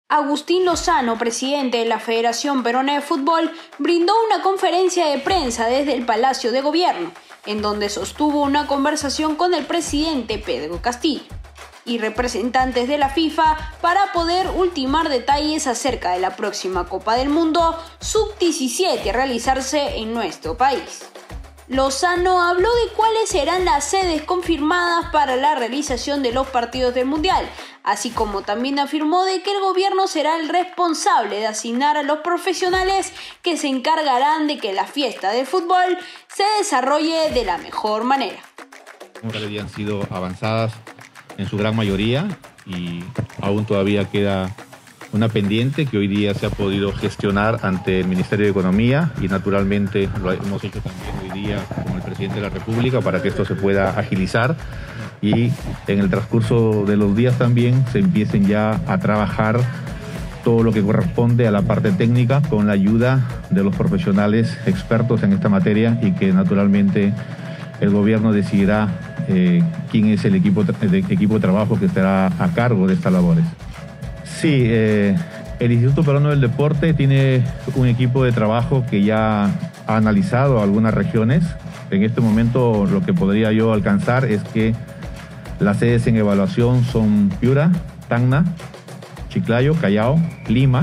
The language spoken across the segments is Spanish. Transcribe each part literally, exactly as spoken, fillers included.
Agustín Lozano, presidente de la Federación Peruana de Fútbol, brindó una conferencia de prensa desde el Palacio de Gobierno, en donde sostuvo una conversación con el presidente Pedro Castillo y representantes de la FIFA para poder ultimar detalles acerca de la próxima Copa del Mundo sub diecisiete a realizarse en nuestro país. Lozano habló de cuáles serán las sedes confirmadas para la realización de los partidos del Mundial, así como también afirmó de que el gobierno será el responsable de asignar a los profesionales que se encargarán de que la fiesta del fútbol se desarrolle de la mejor manera. Han sido avanzadas en su gran mayoría y aún todavía queda una pendiente que hoy día se ha podido gestionar ante el Ministerio de Economía y naturalmente lo hemos hecho también hoy día con el presidente de la República para que esto se pueda agilizar y en el transcurso de los días también se empiecen ya a trabajar todo lo que corresponde a la parte técnica con la ayuda de los profesionales expertos en esta materia y que naturalmente el gobierno decidirá eh, quién es el equipo, el equipo de trabajo que estará a cargo de estas labores. Sí, eh, el Instituto Peruano del Deporte tiene un equipo de trabajo que ya ha analizado algunas regiones. En este momento lo que podría yo alcanzar es que las sedes en evaluación son Piura, Tacna, Chiclayo, Callao, Lima.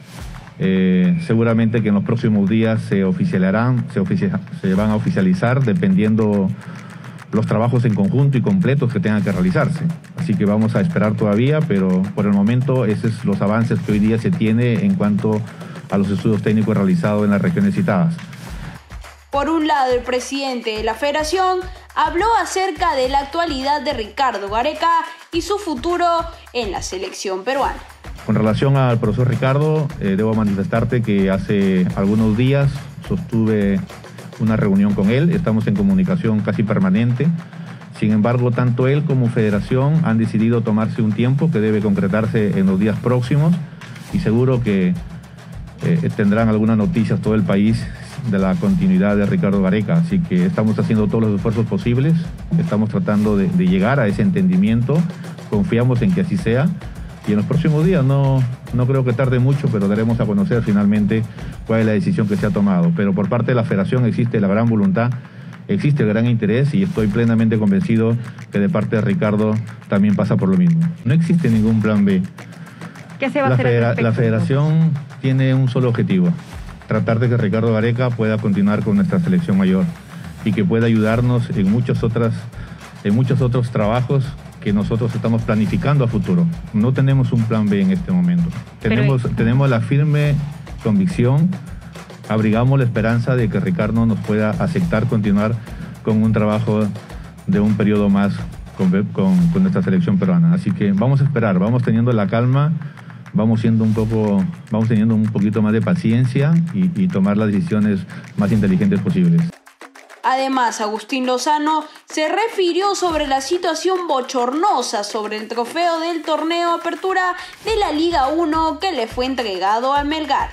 Eh, seguramente que en los próximos días se oficializarán, se, oficia, se van a oficializar dependiendo los trabajos en conjunto y completos que tengan que realizarse. Así que vamos a esperar todavía, pero por el momento esos son los avances que hoy día se tiene en cuanto a los estudios técnicos realizados en las regiones citadas. Por un lado, el presidente de la Federación habló acerca de la actualidad de Ricardo Gareca y su futuro en la selección peruana. Con relación al profesor Ricardo, eh, debo manifestarte que hace algunos días sostuve una reunión con él, estamos en comunicación casi permanente. Sin embargo, tanto él como Federación han decidido tomarse un tiempo que debe concretarse en los días próximos y seguro que eh, tendrán algunas noticias todo el país de la continuidad de Ricardo Gareca. Así que estamos haciendo todos los esfuerzos posibles, estamos tratando de, de llegar a ese entendimiento, confiamos en que así sea. Y en los próximos días, no, no creo que tarde mucho, pero daremos a conocer finalmente cuál es la decisión que se ha tomado. Pero por parte de la Federación existe la gran voluntad, existe el gran interés y estoy plenamente convencido que de parte de Ricardo también pasa por lo mismo. No existe ningún plan B. ¿Qué se va la a hacer al respecto? La Federación tiene un solo objetivo, tratar de que Ricardo Gareca pueda continuar con nuestra selección mayor y que pueda ayudarnos en muchos, otras, en muchos otros trabajos que nosotros estamos planificando a futuro. No tenemos un plan B en este momento. Tenemos, Pero... tenemos la firme convicción, abrigamos la esperanza de que Ricardo nos pueda aceptar continuar con un trabajo de un periodo más con, con, con nuestra selección peruana. Así que vamos a esperar, vamos teniendo la calma, vamos siendo un poco, vamos teniendo un poquito más de paciencia y, y tomar las decisiones más inteligentes posibles. Además, Agustín Lozano se refirió sobre la situación bochornosa sobre el trofeo del torneo Apertura de la Liga uno que le fue entregado a Melgar.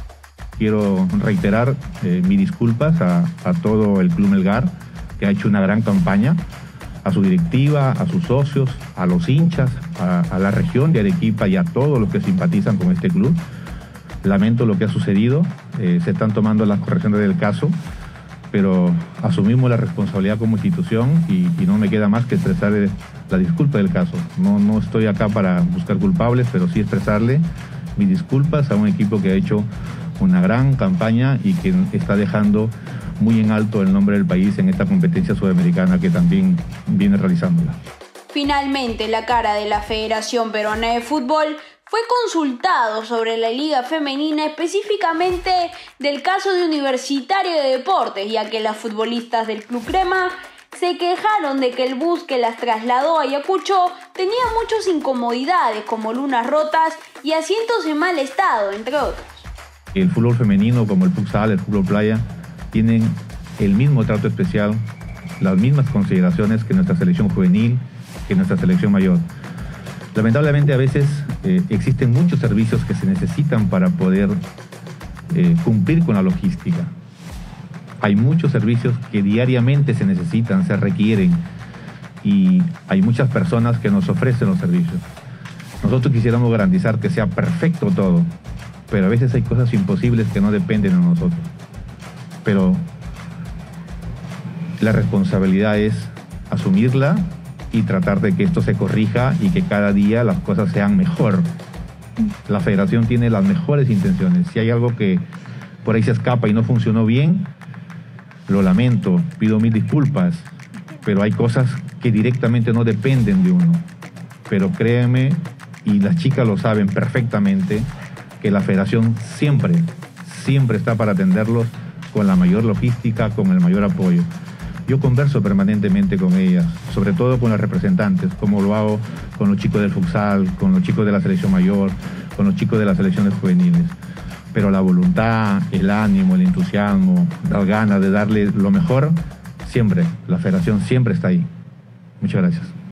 Quiero reiterar eh, mis disculpas a, a todo el Club Melgar, que ha hecho una gran campaña, a su directiva, a sus socios, a los hinchas, a, a la región de Arequipa y a todos los que simpatizan con este club. Lamento lo que ha sucedido, eh, se están tomando las correcciones del caso, pero asumimos la responsabilidad como institución y, y no me queda más que expresarle la disculpa del caso. No, no estoy acá para buscar culpables, pero sí expresarle mis disculpas a un equipo que ha hecho una gran campaña y que está dejando muy en alto el nombre del país en esta competencia sudamericana que también viene realizándola. Finalmente, la cara de la Federación Peruana de Fútbol fue consultado sobre la Liga Femenina, específicamente del caso de Universitario de Deportes, ya que las futbolistas del Club Crema se quejaron de que el bus que las trasladó a Ayacucho tenía muchas incomodidades como lunas rotas y asientos en mal estado, entre otros. El fútbol femenino, como el futsal, el fútbol playa, tienen el mismo trato especial, las mismas consideraciones que nuestra selección juvenil, que nuestra selección mayor. Lamentablemente a veces eh, existen muchos servicios que se necesitan para poder eh, cumplir con la logística. Hay muchos servicios que diariamente se necesitan, se requieren y hay muchas personas que nos ofrecen los servicios. Nosotros quisiéramos garantizar que sea perfecto todo, pero a veces hay cosas imposibles que no dependen de nosotros. Pero la responsabilidad es asumirla y tratar de que esto se corrija y que cada día las cosas sean mejor. La federación tiene las mejores intenciones. Si hay algo que por ahí se escapa y no funcionó bien, lo lamento, pido mil disculpas, pero hay cosas que directamente no dependen de uno. Pero créeme, y las chicas lo saben perfectamente, que la federación siempre, siempre está para atenderlos con la mayor logística, con el mayor apoyo. Yo converso permanentemente con ellas, sobre todo con las representantes, como lo hago con los chicos del futsal, con los chicos de la selección mayor, con los chicos de las selecciones juveniles. Pero la voluntad, el ánimo, el entusiasmo, las ganas de darle lo mejor, siempre, la federación siempre está ahí. Muchas gracias.